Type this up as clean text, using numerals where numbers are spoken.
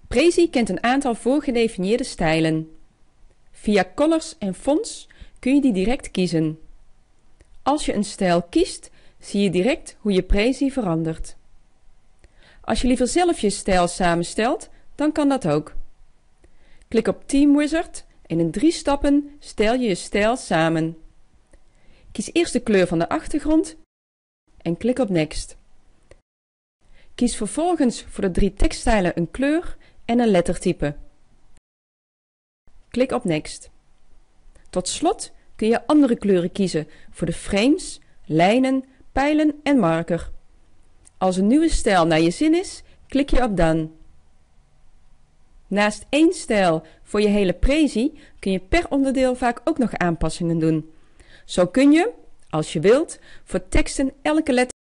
Prezi kent een aantal voorgedefinieerde stijlen. Via Colors en Fonts kun je die direct kiezen. Als je een stijl kiest, zie je direct hoe je Prezi verandert. Als je liever zelf je stijl samenstelt, dan kan dat ook. Klik op Theme Wizard en in 3 stappen stel je je stijl samen. Kies eerst de kleur van de achtergrond en klik op Next. Kies vervolgens voor de 3 tekststijlen een kleur en een lettertype. Klik op Next. Tot slot kun je andere kleuren kiezen voor de frames, lijnen, pijlen en marker. Als een nieuwe stijl naar je zin is, klik je op Done. Naast 1 stijl voor je hele Prezi kun je per onderdeel vaak ook nog aanpassingen doen. Zo kun je, als je wilt, voor teksten elke letter